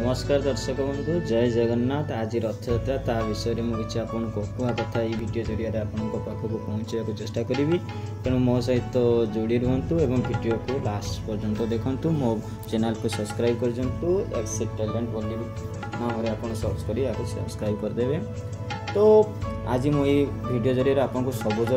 नमस्कार दर्शक बंधु जय जगन्नाथ। आज रथयात्रा ता विषय में मुझे आपको कह कथा ये वीडियो जरिए आपंक पाखक पहुँचा चेष्टा करी। तेणु मो सहित जोड़ी रुहतु और वीडियो को लास्ट पर्यंत देखूँ। मो चैनल को सब्सक्राइब कर एक्सेट टैलेंट बोली नाम आप सर्च कर सब्सक्राइब करदे। तो आज मुझे वीडियो जरिए आपको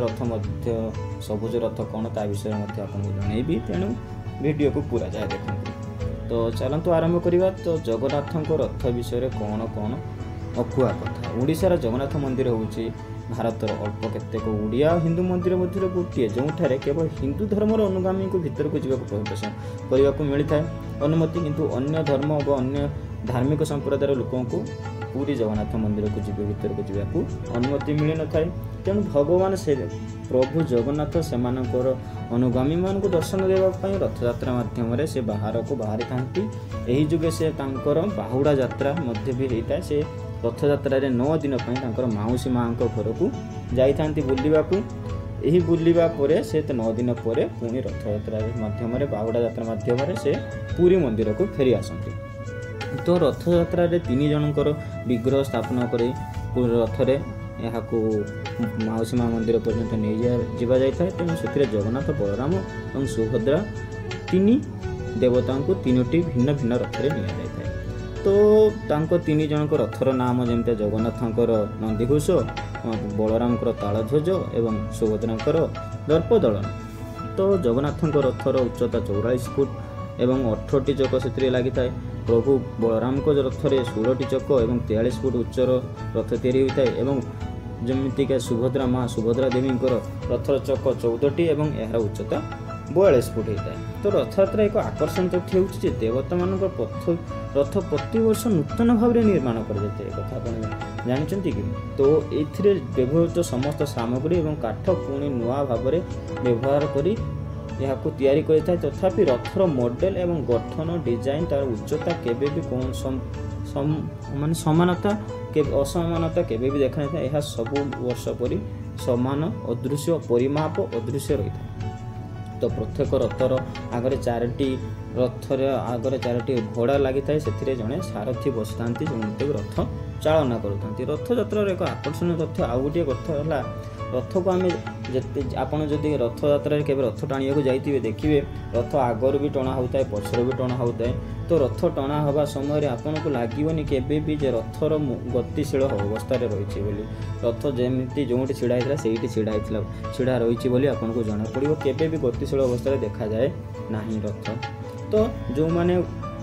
सबुज रथ कौन ता विषय आपको जनइबी। तेणु वीडियो को पूरा जाए देखूँ। तो चलतु आरंभ करवा। तो जगन्नाथ रथ विषय कौन कौन अकुआ कथा। ओडिशार जगन्नाथ मंदिर हूँ भारतर अल्प केतेक ओडिया हिंदू मंदिर मध्य गोटे जो केवल हिंदू धर्मर अनुगामी को भीतर को जावाक प्रदर्शन करने को मिलता है अनुमति, किंतु अन्य धर्म और अन्य धार्मिक संप्रदायर लोकों को पूरी जगन्नाथ मंदिर को जीव भीतर को जावाक अनुमति मिल न था। तेणु भगवान से प्रभु जगन्नाथ से अनुगामी मान को दर्शन देवाई रथयात्रा माध्यम से बाहर को बाहरी था। यही जुगे से बाहुड़ा यात्रा भी होता है। से रथयात्रा 9 दिन पर माउसी माँ घर को जाती बुलवा। यही बुलवा पर से 9 दिन पर पुणी रथयात्रा माध्यम बाहुड़ा यात्रा माध्यम से पुरी मंदिर को फेरी आसती। तो रथयात्रा 3 जनकर विग्रह स्थापन कर रथरे यहाँ माउसी माँ मंदिर पर्यंत नहीं जा जाए। तेणु से जगन्नाथ बलराम और सुभद्रा 3 देवता को 3टी भिन्न भिन्न रथरे नि जाए। तो 3 जनक रथर नाम जमी जगन्नाथंकर नंदीघोष, बलरामकर तालध्वज एवं सुभद्रांकर दर्पदलन। तो जगन्नाथंक रथर उच्चता 44 फुट एवं 18टी चक से लगी था। प्रभु बलराम को रथरे 16टी चक और 43 फुट उच्चर रथ तैयारी होता है। जमीक सुभद्रा माँ सुभद्रा देवी रथर चक 14टी और यार उच्चता 42 फुट होता है। तो रथयात्रा एक आकर्षण तथ्य होची देवता मान रथ प्रति वर्ष नूतन भाव में निर्माण कर जानते कि। तो ये व्यवहृत समस्त सामग्री और काठ पुणी नुआ भाव व्यवहार कर तैयारी करता है। तथापि रथर मॉडल एवं गठन डिजाइन तार उच्चता केबे भी कौन मान समानता असमानता केबे भी देखा नहीं था। यह सब वर्ष परी समान अदृश्य परिमाप अदृश्य रही था। तो प्रत्येक रथर आगे 4टी रथर आगे 4टी घोड़ा लगी था। से जड़े सारथी बसी था जो रथ चालना करुँच। रथयात्रा एक आकर्षण तथ्य आउ गोटे कथा है रथ को आम आपड़ जदि रथयात्रा के रथ टाणिया को जाइए देखिए रथ आगर भी टणा होता है पछर भी टणा होता है। तो रथ टणा हवा समय आपन को लगभग केबे भी जे रथर गतिशील अवस्था रही बोली रथ जमी जो छिड़ा से छिड़ा रही आपन को जना पड़ो केबे भी गतिशील अवस्था देखा जाए ना रथ। तो जो माने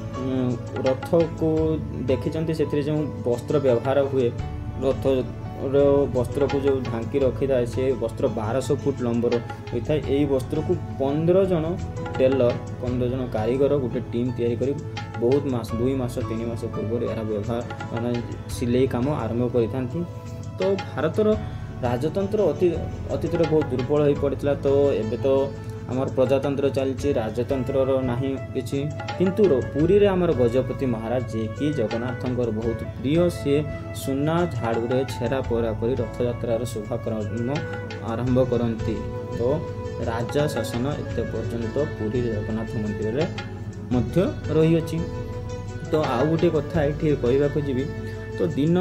रथ को देखी से जो वस्त्र व्यवहार हुए रथ वस्त्र को जो ढांकी रखी था से वस्त्र 1200 फुट लंबर होता है। यही वस्त्र को 15 जन टेलर 15 जन कारीगर गोटे टीम तैयारी करी बहुत मास 2 मास 3 मास पूर्व यार व्यवहार मान सिलाई कम आरंभ कर। तो भारतर राजतंत्र अतीत बहुत दुर्बल हो पड़ा। तो एबे तो आमर प्रजातंत्र चलती राजतंत्र नाही किछि, किंतु पुरी रे आमर गजपति महाराज जे कि जगन्नाथंकर बहुत प्रिय सी सुना झाड़ू छेरा परा कर रथयात्रार शुभाक्रम आरंभ करती। तो राजा शासन एत पर्यंत पुरी जगन्नाथ मंदिर रे मध्य रही अछि। तो आउ गोटे कथा ये कहवाक जी। तो दिन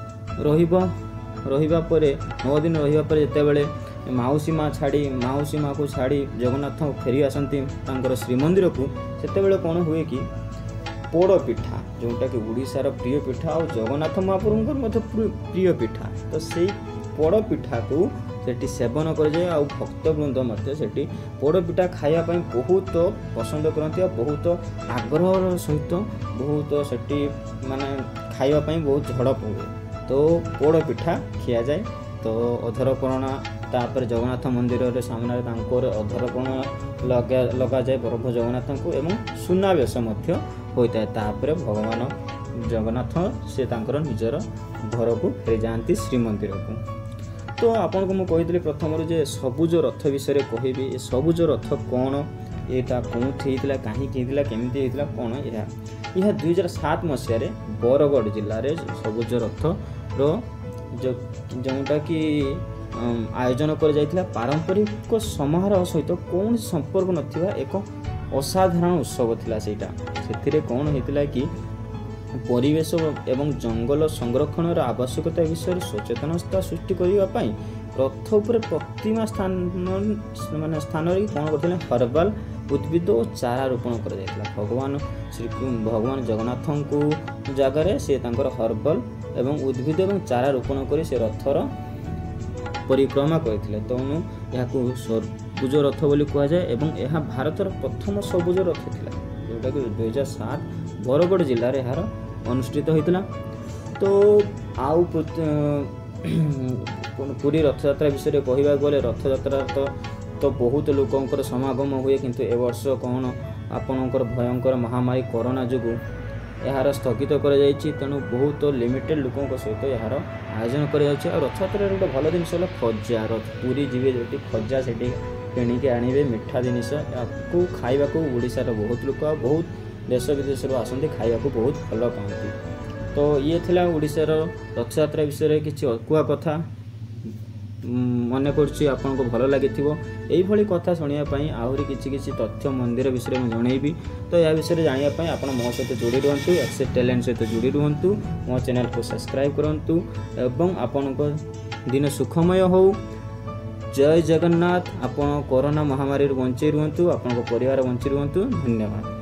रहिबा परे 9 दिन रहिबा परे जेतेबेले माउसी माँ को छाड़ी जगन्नाथ फेरी आसती श्रीमंदिर को सेतेबेले कौन हुए कि पोड़ पिठा जोटा कि ओडिशार प्रिय पिठा और जगन्नाथ महाप्रभुंकर प्रिय पिठा। तो से पोड़ पिठा को सेठी सेवन कर जाए और भक्तवृंद से पोड़ पिठा खायापी बहुत पसंद करती बहुत आग्रह सहित बहुत से माने खायापी बहुत झड़प हुए। तो पोड़ पिठा खिया जाए। तो अधरपणा तापर जगन्नाथ मंदिर सामने अधरपण लगा जाए प्रभु जगन्नाथ को एवं सुनावेश होता है। तापर भगवान जगन्नाथ से निजर घर को फेरी जाती श्रीमंदिर को। तो आपन को मुझे प्रथम जे सबुज रथ विषय कहबी। सबुज रथ कौन यहाँ कौटी कहीं केमती कौन यह 2007 मसीह बरगढ़ जिले में सबुज रथ जोटा कि आयोजन कर जाइथिला पारंपरिक समारोह सहित कौन संपर्क नथिबा एक असाधारण उत्सव थिला। सेटा सेथिरे कौन हेतिला कि परिवेश एवं जंगल संरक्षण आवश्यकता विषय सचेतनता सृष्टि करने रथ उपर प्रतिमा स्थान माने स्थान कौन करते हर्बाल उद्भिद और चारा रोपण कर भगवान भगवान जगन्नाथ को जगार से हर्बाल एवं उद्भिद और चारा रोपण कर से रथर परिक्रमा करते तेणु यहाँ सबुज रथ बोली कहुए एवं यह भारतर प्रथम सबुज रथ था जोटा कि 2007 बरगढ़ जिले में यार अनुष्ठित होता। तो आउ पूरी रथयात्रा विषय कहवा गले रथयात्रा तो बहुत लोकंर समागम हुए किंतु ए वर्ष कौन आपणकर भयंकर महामारी कोरोना जो यार स्थगित कर तेणु बहुत लिमिटेड लोकों सहित यार आयोजन कर रथयात्रा गोटे भल जिन खजा रथ पूरी जीवे जो खजा से किणिक आणवे मिठा जिनिस या खाइबा ओडिशार बहुत लोक बहुत देश विदेश आसती खाइबा बहुत भल पाती। तो ये थिला ओडिशार रथयात्रा विषय किसी अकुआ कथा मन कर आपन को भल लगी यही कथा शुणापी आहरी किसी तथ्य मंदिर विषय में जनइबी। तो यह विषय जानापी आप मो सहित जोड़ी रुहतु एक्सेस टैलेंट सहित जोड़ी रुहतु मो चैनल को सब्सक्राइब करूँ एवं आपण दिन सुखमय हो। जय जगन्नाथ। आपण कोरोना महामारी बंची रुहतु आपन परिवार बंची रुहतु। धन्यवाद।